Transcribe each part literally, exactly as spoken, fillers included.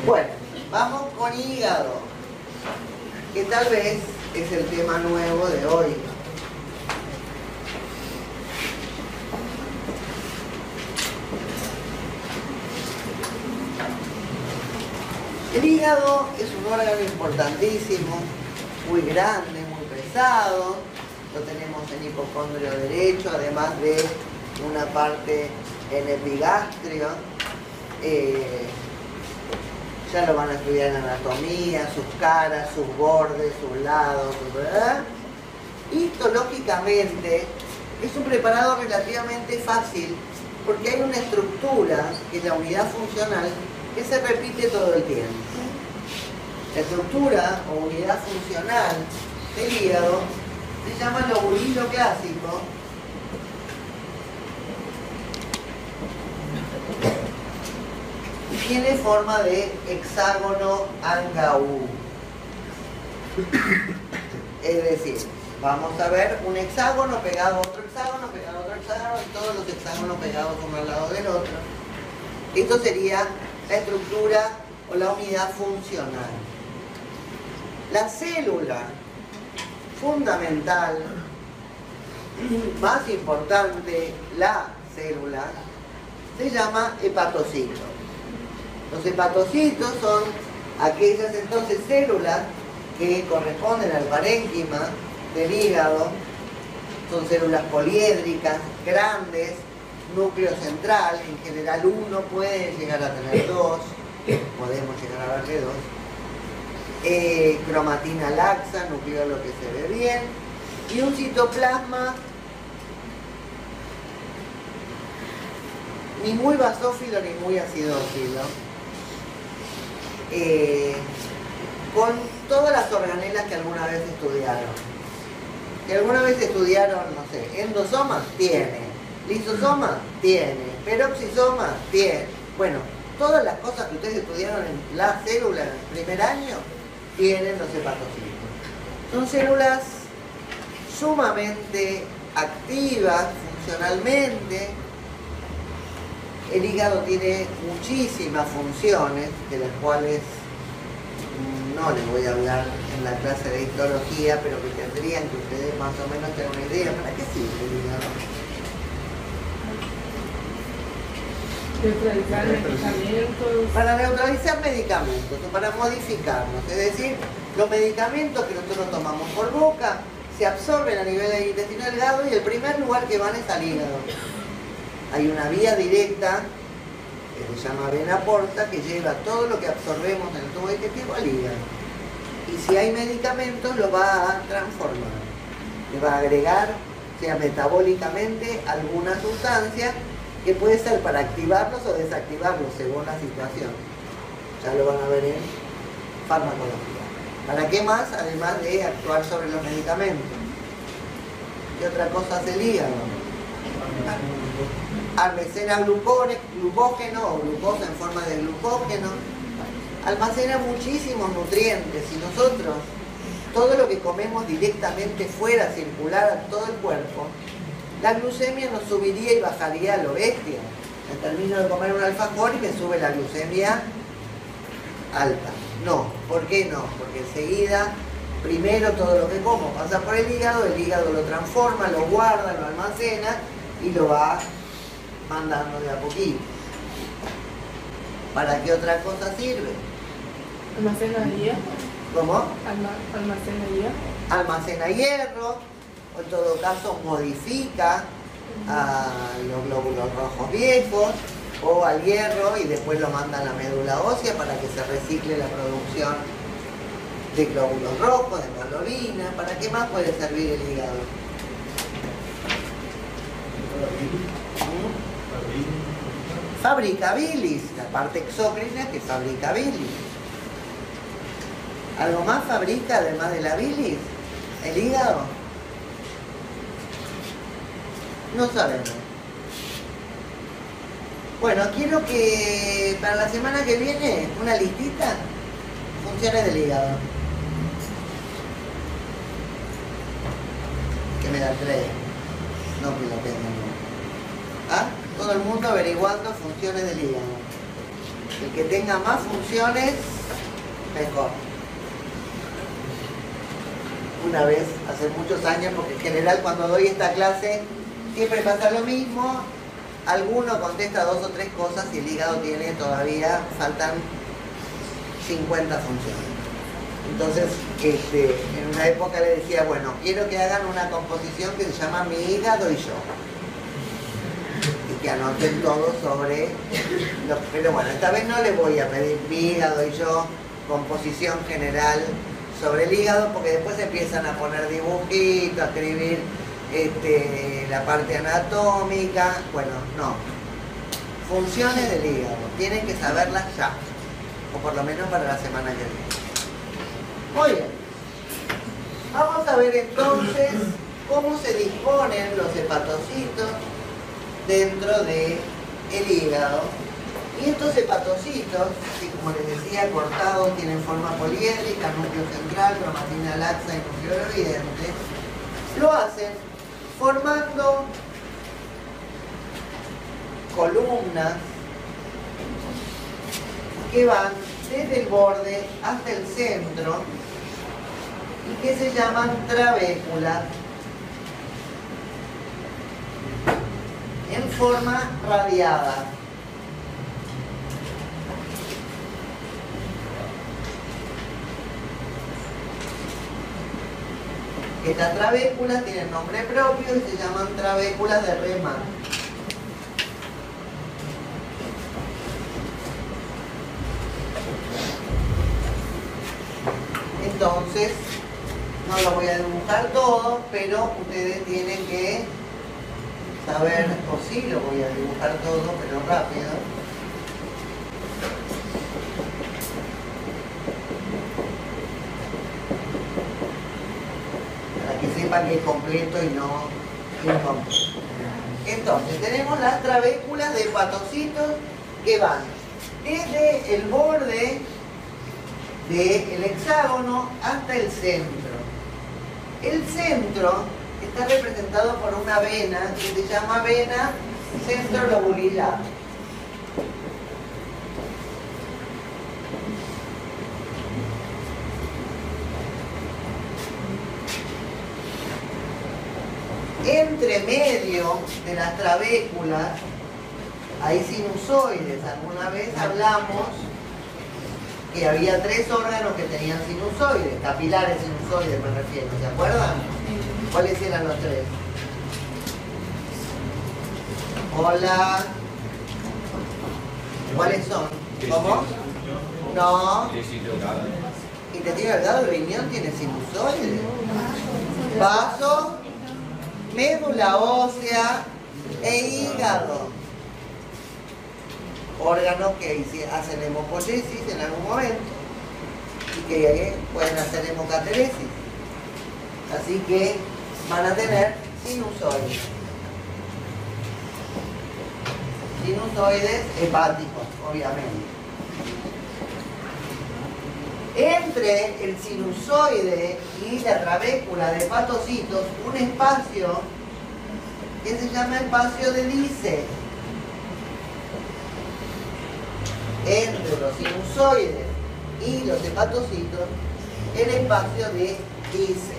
Bueno, vamos con hígado, que tal vez es el tema nuevo de hoy. El hígado es un órgano importantísimo, muy grande, muy pesado. Lo tenemos en hipocondrio derecho, además de una parte en epigastrio. Eh, ya lo van a estudiar en anatomía, sus caras, sus bordes, sus lados, ¿verdad? Histológicamente es un preparado relativamente fácil porque hay una estructura, que es la unidad funcional, que se repite todo el tiempo. La estructura o unidad funcional del hígado se llama lobulino clásico. Y tiene forma de hexágono Angaú. Es decir, vamos a ver un hexágono pegado a otro hexágono, pegado a otro hexágono, y todos los hexágonos pegados uno al lado del otro. Esto sería la estructura o la unidad funcional. La célula fundamental, más importante, la célula, se llama hepatocito. Los hepatocitos son aquellas entonces células que corresponden al parénquima del hígado. Son células poliédricas, grandes, núcleo central, en general uno, puede llegar a tener dos, podemos llegar a verle dos. Eh, cromatina laxa, nucleolo que se ve bien, y un citoplasma ni muy basófilo ni muy acidófilo, eh, con todas las organelas que alguna vez estudiaron. Que alguna vez estudiaron, no sé, endosoma, tiene, lisosoma, tiene, peroxisoma, tiene. Bueno, todas las cosas que ustedes estudiaron en la célula en el primer año, tienen los hepatocitos. Son células sumamente activas funcionalmente. El hígado tiene muchísimas funciones, de las cuales no les voy a hablar en la clase de histología, pero que tendrían que ustedes más o menos tener una idea. ¿Para qué sirve el hígado? Neutralizar medicamentos. Para neutralizar medicamentos o para modificarlos. Es decir, los medicamentos que nosotros tomamos por boca se absorben a nivel del intestino delgado y el primer lugar que van es al hígado. Hay una vía directa que se llama vena porta que lleva todo lo que absorbemos en el tubo digestivo al hígado. Y si hay medicamentos lo va a transformar. Le va a agregar, sea metabólicamente, alguna sustancia que puede ser para activarlos o desactivarlos según la situación. Ya lo van a ver en farmacología. ¿Para qué más? Además de actuar sobre los medicamentos. ¿Qué otra cosa hace el hígado? Almacena glucógeno o glucosa en forma de glucógeno. Almacena muchísimos nutrientes y nosotros, todo lo que comemos directamente fuera, circular a todo el cuerpo, la glucemia nos subiría y bajaría a lo bestia. Me termino de comer un alfajor y me sube la glucemia alta. No, ¿por qué no? Porque enseguida, primero todo lo que como pasa por el hígado, el hígado lo transforma, lo guarda, lo almacena y lo va mandando de a poquito. ¿Para qué otra cosa sirve? ¿Almacena hierro? ¿Cómo? Alma, ¿Almacena hierro? Almacena hierro. O en todo caso modifica a los glóbulos rojos viejos o al hierro y después lo manda a la médula ósea para que se recicle la producción de glóbulos rojos, de hemoglobina. ¿Para qué más puede servir el hígado? ¿Mm? Fabrica bilis, la parte exócrina que fabrica bilis. ¿Algo más fabrica además de la bilis? ¿El hígado? No sabemos. Bueno, quiero que para la semana que viene, una listita, funciones del hígado. Que me la creen, no que lo tengan. ¿Ah? Todo el mundo averiguando funciones del hígado. El que tenga más funciones, mejor. Una vez, hace muchos años, porque en general cuando doy esta clase siempre pasa lo mismo, alguno contesta dos o tres cosas y el hígado tiene todavía, faltan cincuenta funciones. Entonces, este, en una época le decía, bueno, quiero que hagan una composición que se llama Mi hígado y yo. Y que anoten todo sobre... Lo, pero bueno, esta vez no les voy a pedir Mi hígado y yo, composición general sobre el hígado, porque después empiezan a poner dibujitos, a escribir este, la parte anatómica. Bueno, no. Funciones del hígado, tienen que saberlas ya, o por lo menos para la semana que viene. Muy bien. Vamos a ver entonces cómo se disponen los hepatocitos dentro del hígado. Y estos hepatocitos, que como les decía, cortados, tienen forma poliédrica, núcleo central, cromatina laxa y núcleo evidente, lo hacen formando columnas que van desde el borde hasta el centro y que se llaman trabéculas en forma radiada. Estas trabéculas tienen nombre propio y se llaman trabéculas de Riemann. Entonces, no lo voy a dibujar todo, pero ustedes tienen que saber, o sí lo voy a dibujar todo, pero rápido. Para que sepan que es completo y no incompleto. Entonces, tenemos las trabéculas de hepatocitos que van desde el borde del hexágono hasta el centro. El centro está representado por una vena que se llama vena centrolobulillar. Entre medio de las trabéculas hay sinusoides. Alguna vez hablamos que había tres órganos que tenían sinusoides, capilares sinusoides me refiero, ¿se acuerdan? ¿Cuáles eran los tres? Hola. ¿Cuáles son? ¿Cómo? No. Intestino delgado, el riñón tiene sinusoides. Vaso, médula ósea e hígado. Órganos que hacen hemopoiesis en algún momento y que pueden hacer hemocateresis. Así que van a tener sinusoides. Sinusoides hepáticos, obviamente. Entre el sinusoide y la trabécula de hepatocitos, un espacio que se llama espacio de Dice. Entre los sinusoides y los hepatocitos, el espacio de Dice.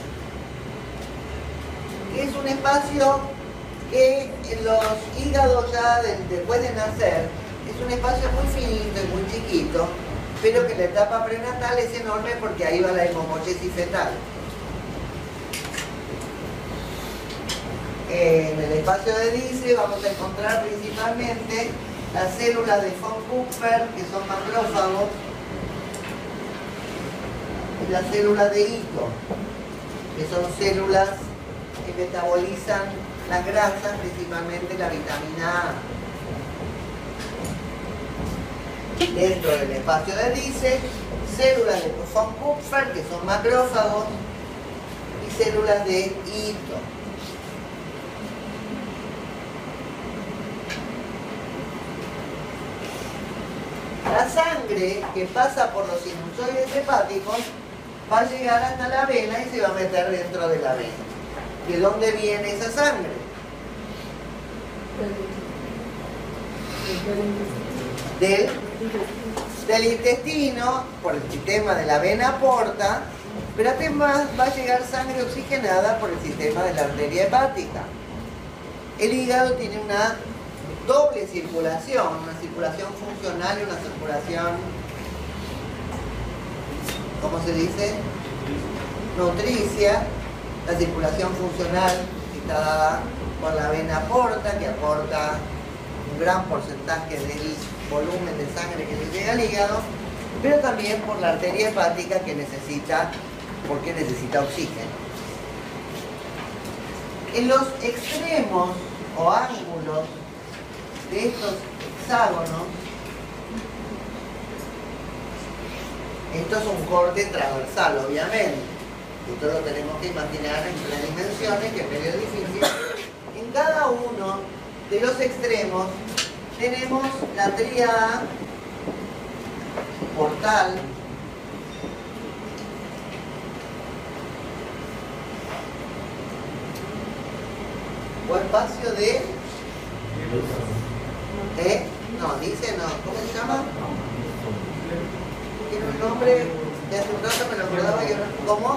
Es un espacio que en los hígados ya de, después de nacer es un espacio muy finito y muy chiquito, pero que en la etapa prenatal es enorme porque ahí va la hemopoiesis fetal. En el espacio de Dice vamos a encontrar principalmente las células de von Kupfer, que son macrófagos, y las células de Ito, que son células que metabolizan las grasas, principalmente la vitamina A. Dentro del espacio de Dice, células de von Kupfer, que son macrófagos, y células de Ito. La sangre que pasa por los sinusoides hepáticos va a llegar hasta la vena y se va a meter dentro de la vena. ¿De dónde viene esa sangre? del, del intestino por el sistema de la vena porta, pero además va a llegar sangre oxigenada por el sistema de la arteria hepática. El hígado tiene una doble circulación, una circulación funcional y una circulación, ¿cómo se dice? Nutricia. La circulación funcional está dada por la vena porta, que aporta un gran porcentaje del volumen de sangre que le llega al hígado, pero también por la arteria hepática, que necesita, porque necesita oxígeno. En los extremos o ángulos de estos hexágonos, esto es un corte transversal, obviamente. Esto lo tenemos que imaginar en tres dimensiones, que es medio difícil. En cada uno de los extremos tenemos la tríada portal, o espacio de... ¿Eh? No, dice no. ¿Cómo se llama? Tiene un nombre, de hace un rato me lo acordaba yo. ¿Cómo?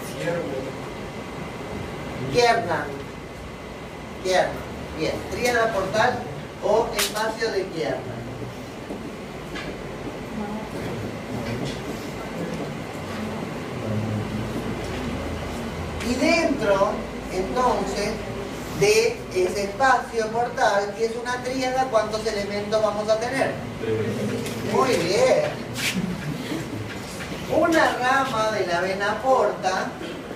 Kiernan. Kiernan. Bien, tríada portal o espacio de Kiernan. Y dentro, entonces, de ese espacio portal, que es una tríada, ¿cuántos elementos vamos a tener? Muy bien. Una rama de la vena porta,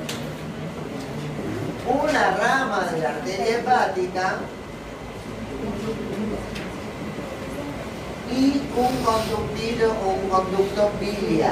una rama de la arteria hepática y un conductilo o un conducto biliar.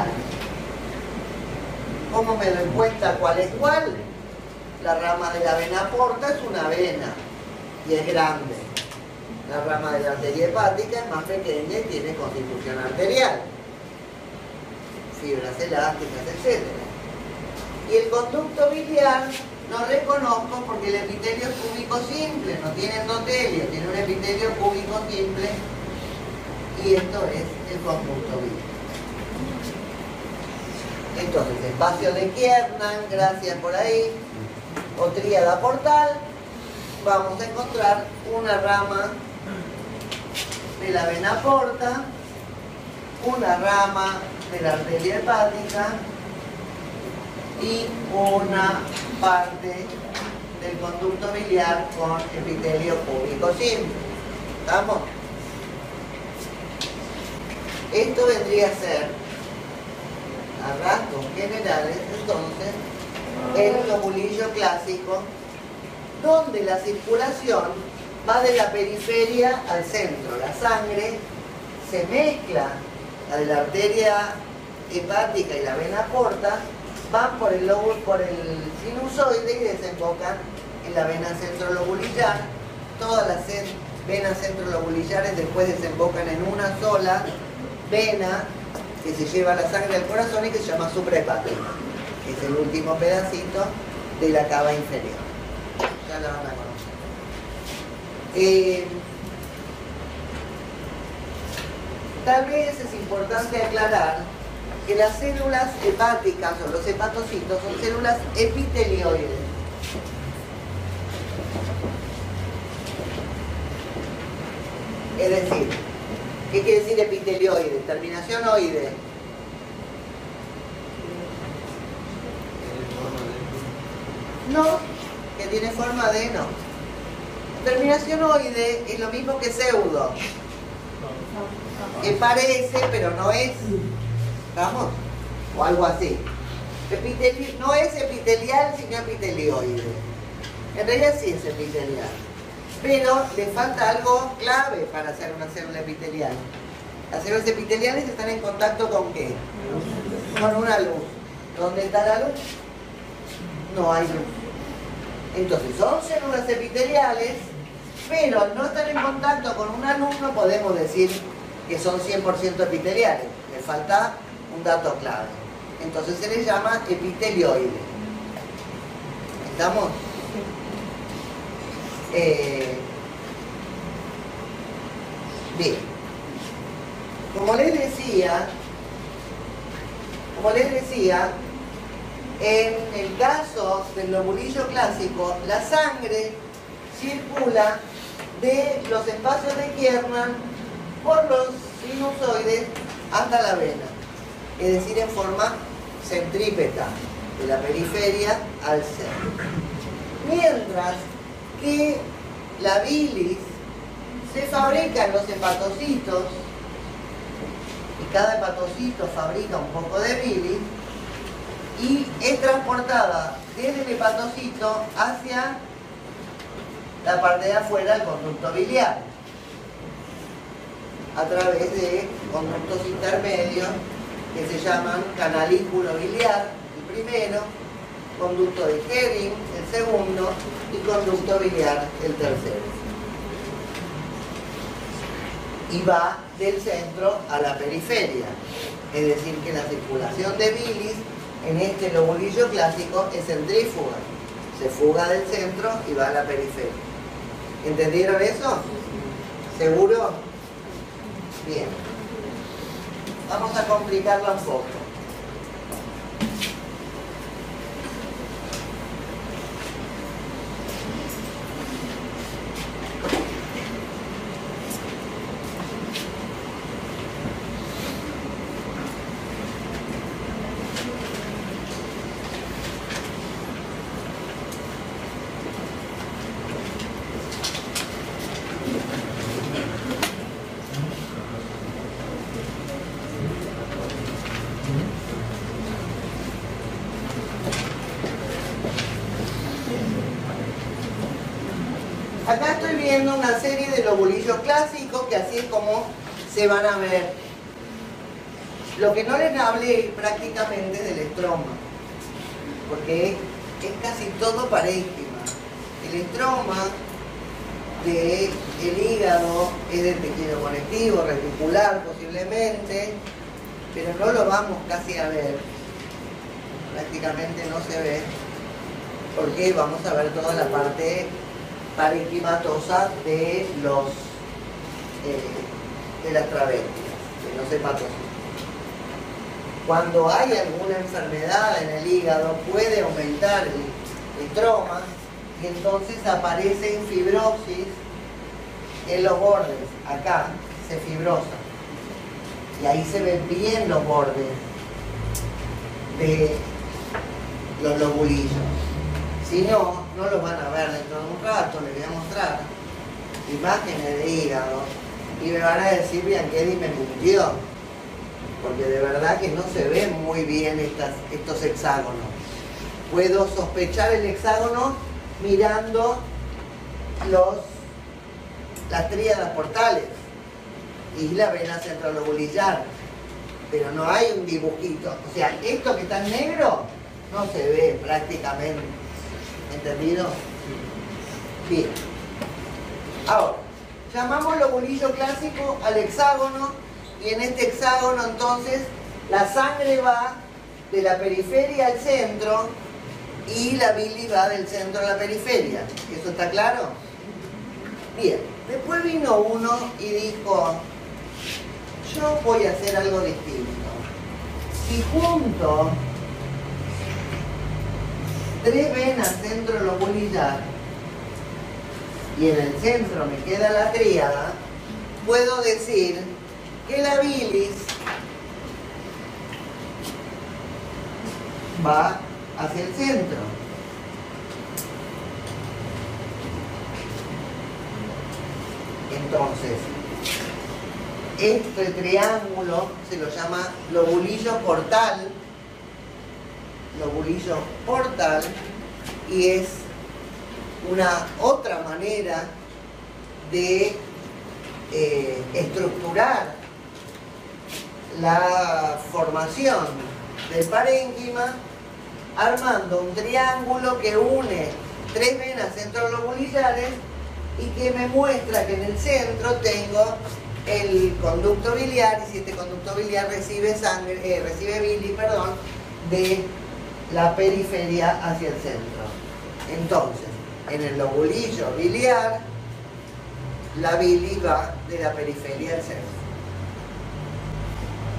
¿Cómo me doy cuenta cuál es cuál? La rama de la vena porta es una vena y es grande. La rama de la arteria hepática es más pequeña y tiene constitución arterial, fibras elásticas, etcétera. Y el conducto biliar no reconozco porque el epitelio es cúbico simple, no tiene endotelio, tiene un epitelio cúbico simple, y esto es el conducto biliar. Entonces, espacio de Kiernan, gracias por ahí, o tríada portal, vamos a encontrar una rama de la vena porta, una rama de la arteria hepática y una parte del conducto biliar con epitelio cúbico simple. ¿Estamos? Esto vendría a ser, a rasgos generales, entonces, el lobulillo clásico, donde la circulación va de la periferia al centro. La sangre se mezcla, la de la arteria hepática y la vena porta, van por el lóbulo, por el sinusoide y desembocan en la vena centrolobulillar. Todas las venas centrolobulillares después desembocan en una sola vena que se lleva la sangre al corazón y que se llama suprahepática, que es el último pedacito de la cava inferior. Ya la van a conocer. Eh, tal vez es importante aclarar que las células hepáticas o los hepatocitos son células epitelioides. Es decir, ¿qué quiere decir epitelioide? Terminación oide. No, que tiene forma de no. Terminación oide es lo mismo que pseudo. Que parece, pero no es. ¿Estamos? O algo así. Epiteli- no es epitelial, sino epitelioide. En realidad sí es epitelial. Pero le falta algo clave para hacer una célula epitelial. Las células epiteliales están en contacto ¿con qué? Con una luz. ¿Dónde está la luz? No hay luz. Entonces son células epiteliales, pero al no estar en contacto con una luz no podemos decir que son cien por ciento epiteliales. Le falta un dato clave. Entonces se les llama epitelioide. ¿Estamos? Eh, bien. como les decía, como les decía, en el caso del lobulillo clásico, la sangre circula de los espacios de Kiernan por los sinusoides hasta la vena, es decir, en forma centrípeta, de la periferia al centro. Mientras que la bilis se fabrica en los hepatocitos, y cada hepatocito fabrica un poco de bilis, y es transportada desde el hepatocito hacia la parte de afuera del conducto biliar, a través de conductos intermedios que se llaman canalículo biliar, el primero, conducto de Hering, el segundo, y conducto biliar, el tercero. Y va del centro a la periferia, es decir, que la circulación de bilis en este lobulillo clásico es centrífuga, se fuga del centro y va a la periferia. ¿Entendieron eso? ¿Seguro? Bien. Vamos a complicarla un poco. Acá estoy viendo una serie de lobulillos clásicos que así es como se van a ver. Lo que no les hablé prácticamente es del estroma, porque es casi todo parénquima. El estroma del hígado es del tejido conectivo, reticular posiblemente, pero no lo vamos casi a ver. Prácticamente no se ve, porque vamos a ver toda la parte parenquimatosa de los eh, de las travestias, de los hepatocitos. Cuando hay alguna enfermedad en el hígado puede aumentar el estroma y entonces aparecen fibrosis en los bordes. Acá se fibrosa y ahí se ven bien los bordes de los lobulillos. Si no, no los van a ver dentro de un rato. Les voy a mostrar imágenes de hígado y me van a decir, Bianchedi me mintió, porque de verdad que no se ven muy bien estas, estos hexágonos. Puedo sospechar el hexágono mirando los, las tríadas portales y la vena centrolobulillar, pero no hay un dibujito. O sea, esto que está en negro no se ve prácticamente. ¿Entendido? Bien. Ahora, llamamos lobulillo clásico al hexágono y en este hexágono entonces la sangre va de la periferia al centro y la bilis va del centro a la periferia. ¿Eso está claro? Bien. Después vino uno y dijo, yo voy a hacer algo distinto. Si junto tres venas centrolobulillar y en el centro me queda la tríada, puedo decir que la bilis va hacia el centro. Entonces, este triángulo se lo llama lobulillo portal, lobulillo portal, y es una otra manera de eh, estructurar la formación del parénquima armando un triángulo que une tres venas centrolobulillares y que me muestra que en el centro tengo el conducto biliar, y si este conducto biliar recibe sangre, eh, recibe bilis, perdón, de la periferia hacia el centro. Entonces, en el lobulillo biliar, la bilis va de la periferia al centro.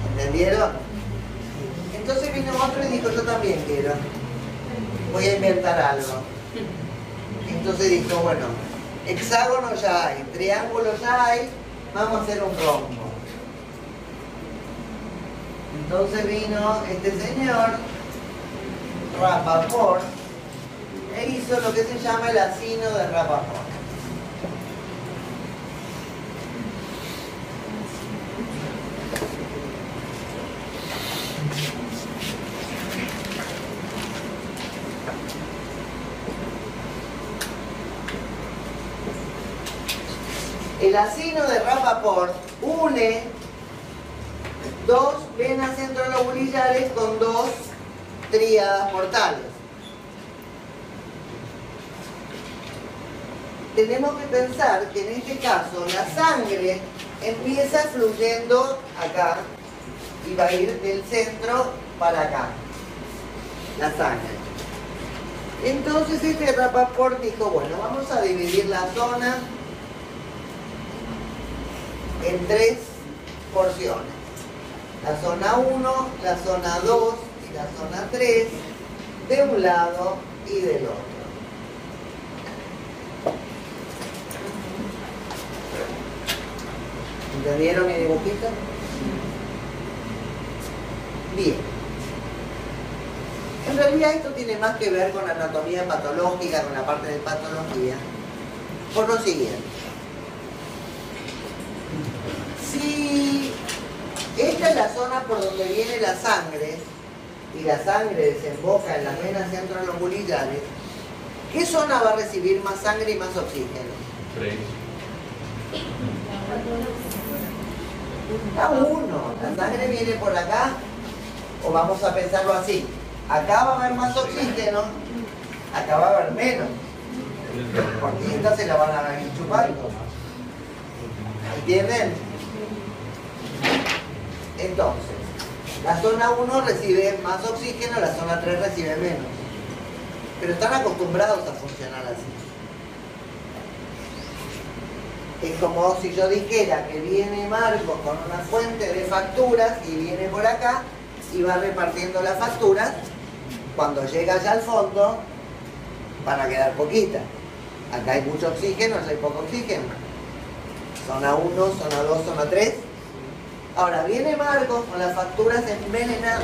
¿Entendieron? Entonces vino otro y dijo, yo también quiero. Voy a inventar algo. Entonces dijo, bueno, hexágono ya hay, triángulo ya hay, vamos a hacer un rombo. Entonces vino este señor, Rappaport, e hizo lo que se llama el asino de Rappaport. El asino de Rappaport une dos venas centrolobularias con dos tríadas portales. Tenemos que pensar que en este caso la sangre empieza fluyendo acá y va a ir del centro para acá, la sangre. Entonces este Rappaport dijo, bueno, vamos a dividir la zona en tres porciones. La zona uno, la zona dos y la zona tres, de un lado y del otro. ¿Entendieron mi dibujito? Bien. En realidad esto tiene más que ver con la anatomía patológica, con la parte de patología, por lo siguiente. Si esta es la zona por donde viene la sangre y la sangre desemboca en las venas centrolobularias, ¿qué zona va a recibir más sangre y más oxígeno? tres. A uno. La sangre viene por acá, o vamos a pensarlo así. Acá va a haber más oxígeno, acá va a haber menos. Porque esta se la van a ir chupando. ¿Entienden? Entonces, la zona uno recibe más oxígeno, la zona tres recibe menos. Pero están acostumbrados a funcionar así. Es como si yo dijera que viene Marcos con una fuente de facturas y viene por acá y va repartiendo las facturas. Cuando llega allá al fondo, van a quedar poquitas. Acá hay mucho oxígeno, allá hay poco oxígeno. Zona uno, zona dos, zona tres. Ahora viene Marcos con las facturas envenenadas.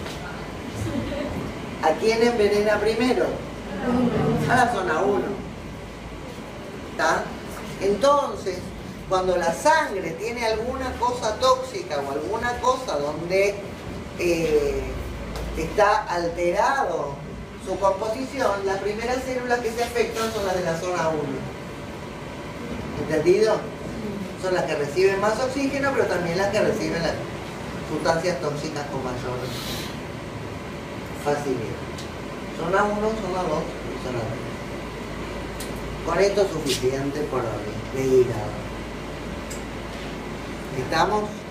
¿A quién envenena primero? A la zona uno. ¿Está? Entonces, cuando la sangre tiene alguna cosa tóxica o alguna cosa donde eh, está alterado su composición, las primeras células que se afectan son las de la zona uno. ¿Entendido? Son las que reciben más oxígeno, pero también las que reciben las sustancias tóxicas con mayor facilidad. Zona uno, zona dos y zona tres. Con esto es suficiente por hoy, de hígado. ¿Estamos?